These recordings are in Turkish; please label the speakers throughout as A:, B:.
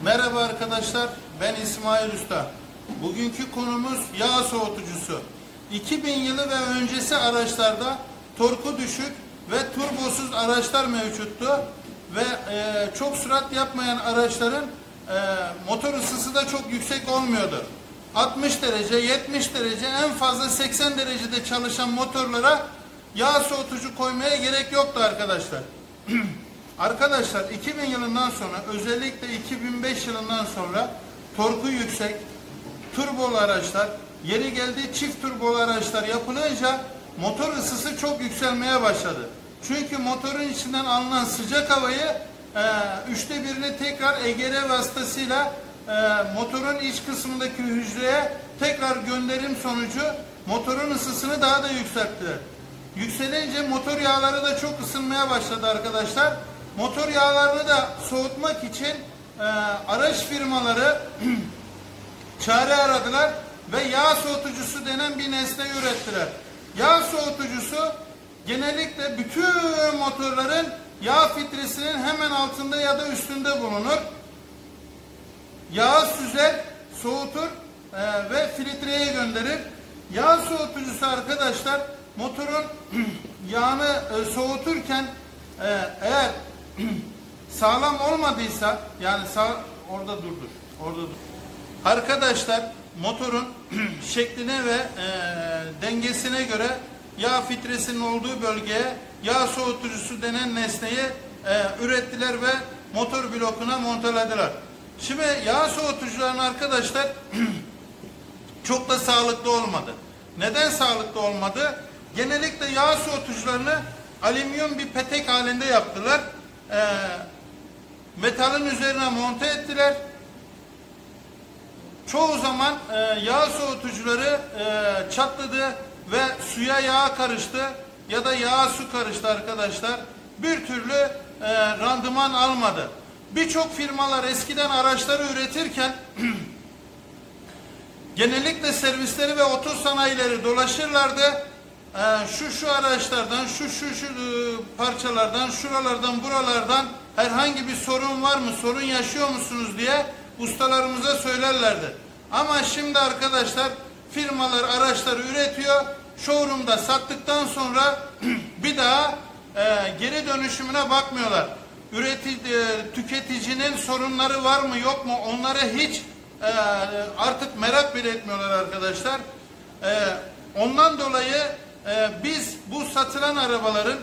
A: Merhaba arkadaşlar, ben İsmail Usta. Bugünkü konumuz yağ soğutucusu. 2000 yılı ve öncesi araçlarda torku düşük ve turbosuz araçlar mevcuttu. Ve çok sürat yapmayan araçların motor ısısı da çok yüksek olmuyordu. 60 derece, 70 derece, en fazla 80 derecede çalışan motorlara yağ soğutucu koymaya gerek yoktu arkadaşlar. Arkadaşlar 2000 yılından sonra, özellikle 2005 yılından sonra torku yüksek turbolu araçlar, yeri geldi çift turbolu araçlar yapılınca motor ısısı çok yükselmeye başladı. Çünkü motorun içinden alınan sıcak havayı 1/3'ünü tekrar EGR vasıtasıyla motorun iç kısmındaki hücreye tekrar gönderim sonucu motorun ısısını daha da yükselttiler. Yükselince motor yağları da çok ısınmaya başladı arkadaşlar. Motor yağlarını da soğutmak için araç firmaları çare aradılar ve yağ soğutucusu denen bir nesne ürettiler. Yağ soğutucusu genellikle bütün motorların yağ filtresinin hemen altında ya da üstünde bulunur. Yağı süzer, soğutur ve filtreye gönderir. Yağ soğutucusu arkadaşlar motorun yağını soğuturken eğer sağlam olmadıysa, yani orada durdur. Arkadaşlar motorun şekline ve dengesine göre yağ filtresinin olduğu bölgeye yağ soğutucusu denen nesneyi ürettiler ve motor blokuna montaladılar. Şimdi yağ soğutucuların arkadaşlar çok da sağlıklı olmadı. Neden sağlıklı olmadı? Genellikle yağ soğutucularını alüminyum bir petek halinde yaptılar. Metalin üzerine monte ettiler. Çoğu zaman yağ soğutucuları çatladı ve suya yağ karıştı ya da yağ su karıştı arkadaşlar. Bir türlü randıman almadı. Birçok firmalar eskiden araçları üretirken genellikle servisleri ve otosanayileri dolaşırlardı. Şu araçlardan, şu parçalardan, şuralardan, buralardan herhangi bir sorun var mı, sorun yaşıyor musunuz diye ustalarımıza söylerlerdi. Ama şimdi arkadaşlar firmalar araçları üretiyor, showroom'da sattıktan sonra bir daha geri dönüşümüne bakmıyorlar. Tüketicinin sorunları var mı yok mu, onları hiç artık merak bile etmiyorlar arkadaşlar. Ondan dolayı biz bu satılan arabaların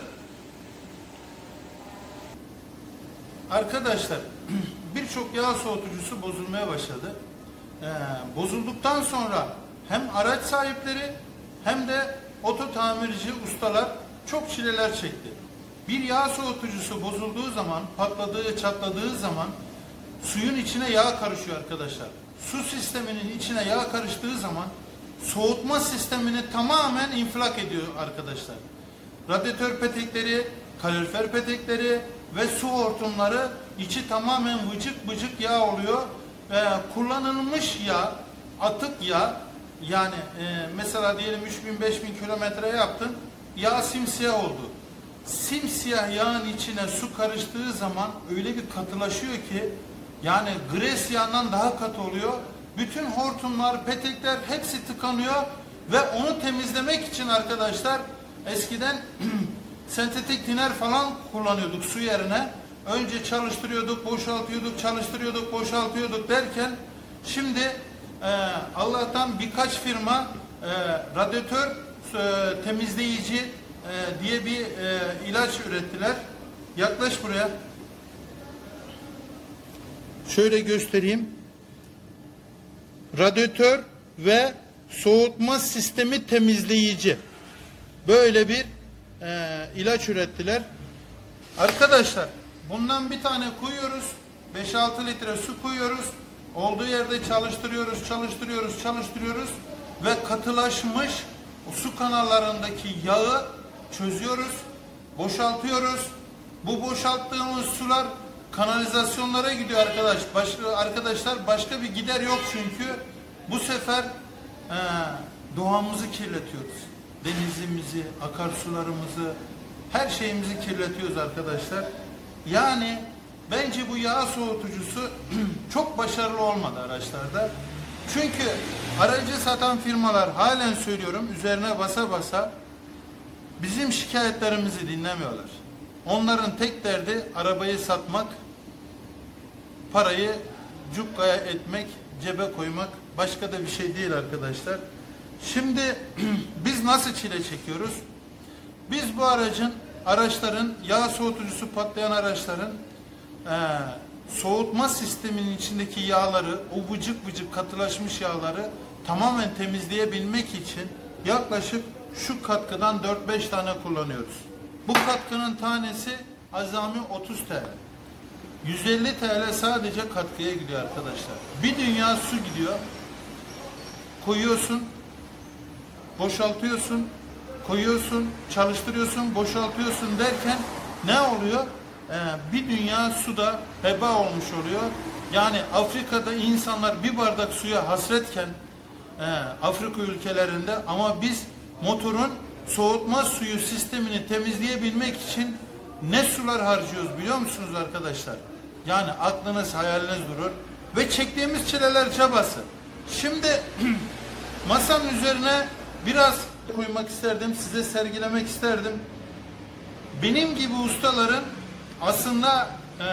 A: arkadaşlar birçok yağ soğutucusu bozulmaya başladı. Bozulduktan sonra hem araç sahipleri hem de oto tamirci ustalar çok çileler çekti. Bir yağ soğutucusu bozulduğu zaman, patladığı, çatladığı zaman suyun içine yağ karışıyor arkadaşlar. Su sisteminin içine yağ karıştığı zaman soğutma sistemini tamamen infilak ediyor arkadaşlar. Radyatör petekleri, kalorifer petekleri ve su hortumları içi tamamen vıcık vıcık yağ oluyor. Kullanılmış yağ, atık yağ, yani mesela diyelim 3000-5000 kilometre yaptın, yağ simsiyah oldu. Simsiyah yağın içine su karıştığı zaman öyle bir katılaşıyor ki, yani gres yağından daha katı oluyor. Bütün hortumlar, petekler hepsi tıkanıyor ve onu temizlemek için arkadaşlar eskiden sentetik tiner falan kullanıyorduk su yerine. Önce çalıştırıyorduk, boşaltıyorduk, çalıştırıyorduk, boşaltıyorduk derken şimdi Allah'tan birkaç firma radyatör temizleyici diye bir ilaç ürettiler. Yaklaş buraya. Şöyle göstereyim. Radyatör ve soğutma sistemi temizleyici. Böyle bir ilaç ürettiler. Arkadaşlar bundan bir tane koyuyoruz. 5-6 litre su koyuyoruz. Olduğu yerde çalıştırıyoruz ve katılaşmış su kanallarındaki yağı çözüyoruz. Boşaltıyoruz. Bu boşalttığımız sular kanalizasyonlara gidiyor arkadaşlar. Başka bir gider yok çünkü. Bu sefer doğamızı kirletiyoruz. Denizimizi, akarsularımızı, her şeyimizi kirletiyoruz arkadaşlar. Yani bence bu yağ soğutucusu çok başarılı olmadı araçlarda. Çünkü aracı satan firmalar, halen söylüyorum, üzerine basa basa bizim şikayetlerimizi dinlemiyorlar. Onların tek derdi arabayı satmak, parayı cukkaya etmek, cebe koymak, başka da bir şey değil arkadaşlar. Şimdi biz nasıl çile çekiyoruz? Biz bu araçların, yağ soğutucusu patlayan araçların soğutma sisteminin içindeki yağları, o vıcık vıcık katılaşmış yağları tamamen temizleyebilmek için yaklaşık şu katkıdan 4-5 tane kullanıyoruz. Bu katkının tanesi azami 30 TL. 150 TL sadece katkıya gidiyor arkadaşlar. Bir dünya su gidiyor. Koyuyorsun, boşaltıyorsun, koyuyorsun, çalıştırıyorsun, boşaltıyorsun derken ne oluyor? Bir dünya su da heba olmuş oluyor. Yani Afrika'da insanlar bir bardak suya hasretken Afrika ülkelerinde, ama biz motorun soğutma suyu sistemini temizleyebilmek için ne sular harcıyoruz biliyor musunuz arkadaşlar? Yani aklınız hayaliniz durur ve çektiğimiz çileler çabası. Şimdi masanın üzerine biraz koymak isterdim, size sergilemek isterdim. Benim gibi ustaların aslında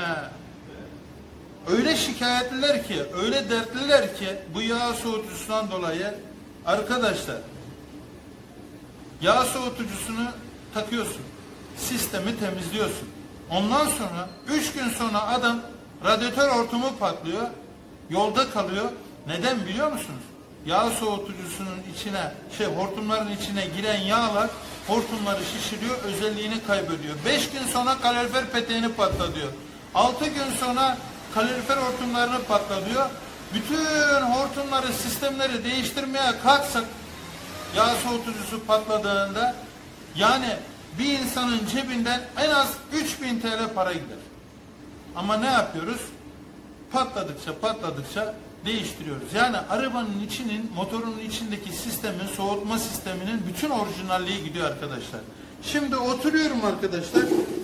A: öyle şikayetliler ki, öyle dertliler ki bu yağ soğutucusundan dolayı arkadaşlar, yağ soğutucusunu takıyorsun, sistemi temizliyorsun. Ondan sonra 3 gün sonra adam radyatör hortumu patlıyor, yolda kalıyor. Neden biliyor musunuz? Yağ soğutucusunun içine, hortumların içine giren yağlar hortumları şişiriyor, özelliğini kaybediyor. 5 gün sonra kalorifer peteğini patlatıyor. 6 gün sonra kalorifer hortumlarını patlatıyor. Bütün hortumları, sistemleri değiştirmeye kalksak yağ soğutucusu patladığında, yani bir insanın cebinden en az 3000 TL para gider. Ama ne yapıyoruz? Patladıkça değiştiriyoruz. Yani arabanın içinin, motorun içindeki sistemin, soğutma sisteminin bütün orijinalliği gidiyor arkadaşlar. Şimdi oturuyorum arkadaşlar.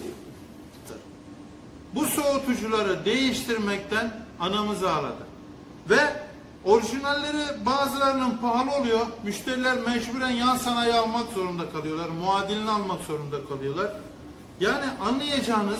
A: Bu soğutucuları değiştirmekten anamız ağladı. Ve orijinalleri bazılarının pahalı oluyor. Müşteriler mecburen yan sanayi almak zorunda kalıyorlar. Muadilini almak zorunda kalıyorlar. Yani anlayacağınız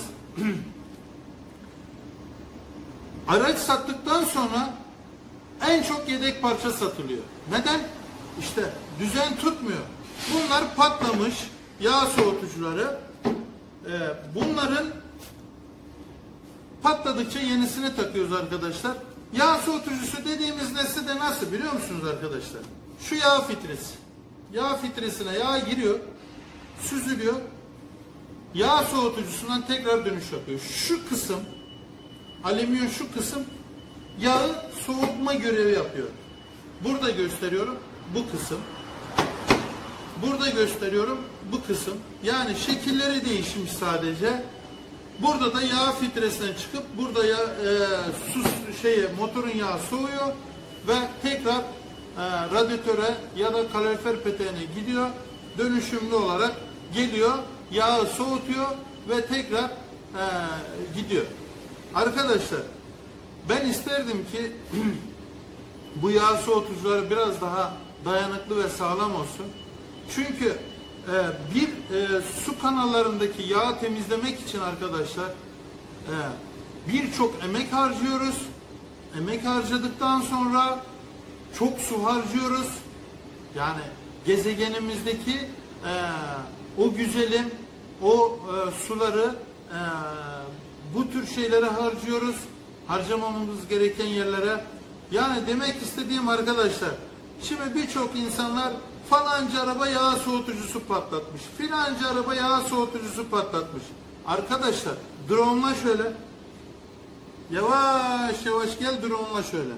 A: araç sattıktan sonra en çok yedek parça satılıyor. Neden? İşte düzen tutmuyor. Bunlar patlamış yağ soğutucuları. Bunların patladıkça yenisini takıyoruz arkadaşlar. Yağ soğutucusu dediğimiz nesne de nasıl biliyor musunuz arkadaşlar? Şu yağ filtresi. Yağ filtresine yağ giriyor, süzülüyor. Yağ soğutucusundan tekrar dönüş yapıyor. Şu kısım, alüminyum şu kısım yağı soğutma görevi yapıyor. Burada gösteriyorum bu kısım. Burada gösteriyorum bu kısım. Yani şekilleri değişmiş sadece. Burada da yağ filtresine çıkıp burada motorun yağı soğuyor ve tekrar radyatöre ya da kalorifer peteğine gidiyor. Dönüşümlü olarak geliyor, yağı soğutuyor ve tekrar gidiyor. Arkadaşlar, ben isterdim ki bu yağ soğutucuları biraz daha dayanıklı ve sağlam olsun. Çünkü su kanallarındaki yağı temizlemek için arkadaşlar birçok emek harcıyoruz. Emek harcadıktan sonra çok su harcıyoruz. Yani gezegenimizdeki o güzelim suları bu tür şeylere harcıyoruz. Harcamamamız gereken yerlere. Yani demek istediğim arkadaşlar, şimdi birçok insanlar falanca araba yağ soğutucusu patlatmış, filanca araba yağ soğutucusu patlatmış. Arkadaşlar, drone'la şöyle. Yavaş yavaş gel, drone'la şöyle.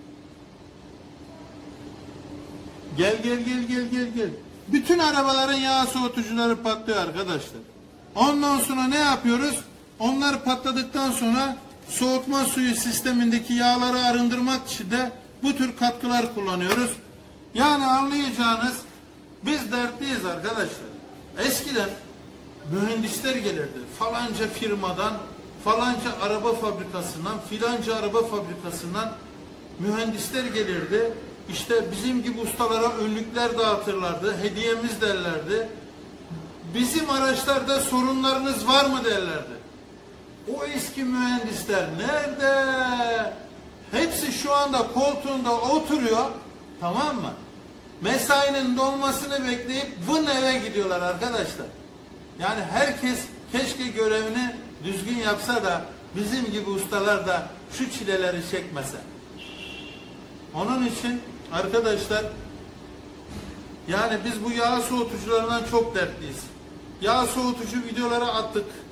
A: Gel. Bütün arabaların yağ soğutucuları patlıyor arkadaşlar. Ondan sonra ne yapıyoruz? Onlar patladıktan sonra soğutma suyu sistemindeki yağları arındırmak için de bu tür katkılar kullanıyoruz. Yani anlayacağınız, biz dertliyiz arkadaşlar. Eskiden mühendisler gelirdi. Falanca firmadan falanca araba fabrikasından, filanca araba fabrikasından mühendisler gelirdi. İşte bizim gibi ustalara önlükler dağıtırlardı, hediyemiz derlerdi. Bizim araçlarda sorunlarınız var mı derlerdi. O eski mühendisler nerede? Hepsi şu anda koltuğunda oturuyor, tamam mı? Mesainin dolmasını bekleyip vın eve gidiyorlar arkadaşlar. Yani herkes keşke görevini düzgün yapsa da bizim gibi ustalar da şu çileleri çekmese. Onun için arkadaşlar, yani biz bu yağ soğutucularından çok dertliyiz. Yağ soğutucu videoları attık.